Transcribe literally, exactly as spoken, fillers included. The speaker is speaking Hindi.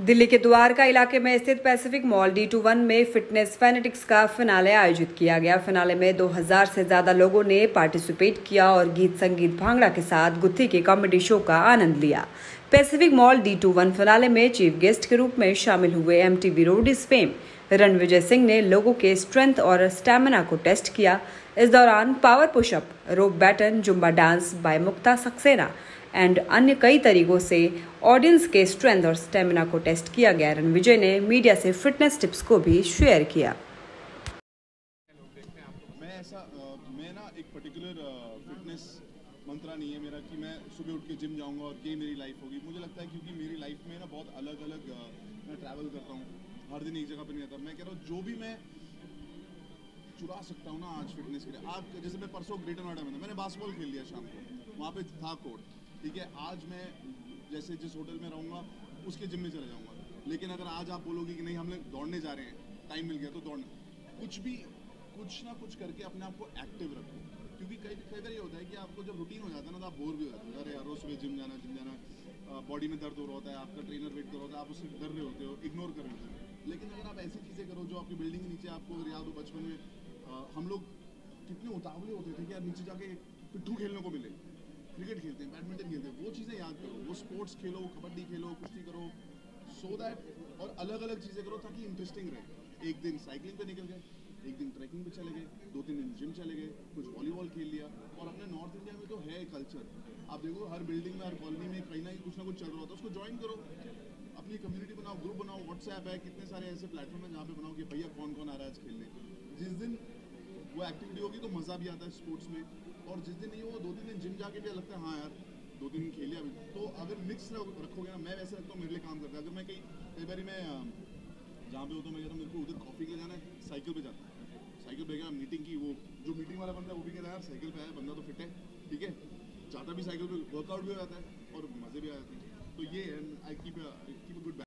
दिल्ली के द्वारका इलाके में स्थित Pacific Mall D two one में फिटनेस फैनेटिक्स का फिनाले आयोजित किया गया। फिनाले में दो हज़ार से ज्यादा लोगों ने पार्टिसिपेट किया और गीत संगीत भांगड़ा के साथ गुत्थी के कॉमेडी शो का आनंद लिया। Pacific Mall D two one finale में चीफ गेस्ट के रूप में शामिल हुए MTV Roadies fame Ranvijay Singh ने लोगों के स्ट्रेंथ और स्टैमिना को टेस्ट किया। इस दौरान power pushup, rope baton, Zumba dance by Mukta Saxena and अन्य कई तरीकों से ऑडियंस के स्ट्रेंथ और स्टेमिना को टेस्ट किया गया। रणविजय ने मीडिया से फिटनेस टिप्स को भी शेयर किया। मैं ऐसा मैं ना एक पर्टिकुलर फिटनेस मंत्रा नहीं है मेरा कि मैं सुबह उठ के जिम जाऊंगा और ये मेरी लाइफ होगी। मुझे लगता है क्योंकि मेरी लाइफ में ना बहुत अलग अलग मैं ट्रैवल करता हूँ, हर दिन एक जगह पर नहीं रहता। मैं कह रहा हूँ जो भी मैं चुरा सकता हूँ ना आज फिटनेस के लिए। आज जैसे मैं परसों ग्रेटर नोएडा में था, मैंने बास्केटबॉल खेल लिया शाम को, वहाँ पे था कोर्ट, ठीक है। आज मैं जैसे जिस होटल में रहूँगा उसके जिम में चले जाऊँगा। लेकिन अगर आज आप बोलोगे कि नहीं हम लोग दौड़ने जा रहे हैं, टाइम मिल गया तो दौड़ना, कुछ भी कुछ ना कुछ करके अपने आप को एक्टिव रखो। क्योंकि कई कई बार ये होता है कि आपको जब रूटीन हो जाता है ना तो आप बोर भी हो जाते हो। अरे यार रोज सुबह जिम जाना जिम जाना बॉडी में दर्द हो रहा होता है, आपका ट्रेनर वेट कर रहा होता है, आप उससे डर रहे होते हो, इग्नोर कर रहे होते हो। लेकिन अगर आप ऐसी चीज़ें करो जो आपकी बिल्डिंग के नीचे, आपको अगर याद हो बचपन में आ, हम लोग कितने उतावले होते थे कि यार नीचे जाके पिट्ठू खेलने को मिले, क्रिकेट खेलते हैं, बैडमिंटन खेलते हैं, वो चीज़ें याद करो, वो स्पोर्ट्स खेलो, कबड्डी खेलो, कुश्ती करो, सो दैट और अलग अलग चीज़ें करो ताकि इंटरेस्टिंग रहे। एक दिन साइकिलिंग पे निकल गए, एक दिन ट्रैकिंग पे चले गए, दो तीन दिन जिम चले गए, कुछ वॉलीबॉल खेल लिया। और अपने नॉर्थ इंडिया में तो है कल्चर, आप देखो हर बिल्डिंग में, हर कॉलोनी में कहीं ना कहीं कुछ ना कुछ चल रहा होता है, उसको ज्वाइन करो, अपनी कम्युनिटी बनाओ, ग्रुप बनाओ, व्हाट्सएप है, कितने सारे ऐसे प्लेटफॉर्म है जहाँ पे बनाओ कि भैया कौन कौन आ रहा है आज खेलने। जिस दिन वो एक्टिविटी होगी तो मज़ा भी आता है स्पोर्ट्स में, और जिस दिन नहीं हो दो तीन दिन जिम जाके भी लगता है हाँ यार दो तीन दिन खेल लिया अभी। तो अगर मिक्स रखोगे ना, मैं वैसे रखता हूँ, मेरे लिए काम करता है। अगर मैं कहीं कई बार मैं जहाँ पे होता हूँ, मैं कहता हूँ मेरे को उधर कॉफ़ी के लिए जाना है, साइकिल पे जाता हूँ, साइकिल पे गया मीटिंग की, वो जो मीटिंग वाला बंदा है वो भी कहता है यार साइकिल पे आया बंदा तो फिट है, ठीक है, जाता भी साइकिल पे, वर्कआउट भी हो जाता है और मज़े भी आ जाते हैं। तो ये है, I keep keep a good